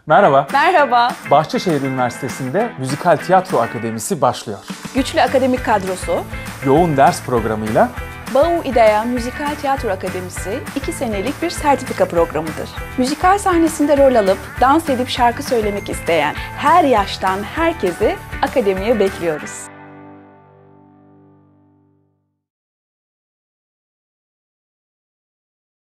Merhaba. Merhaba. Bahçeşehir Üniversitesi'nde Müzikal Tiyatro Akademisi başlıyor. Güçlü akademik kadrosu, Yoğun ders programıyla Bau İdea Müzikal Tiyatro Akademisi 2 senelik bir sertifika programıdır. Müzikal sahnesinde rol alıp, dans edip şarkı söylemek isteyen her yaştan herkesi akademiye bekliyoruz.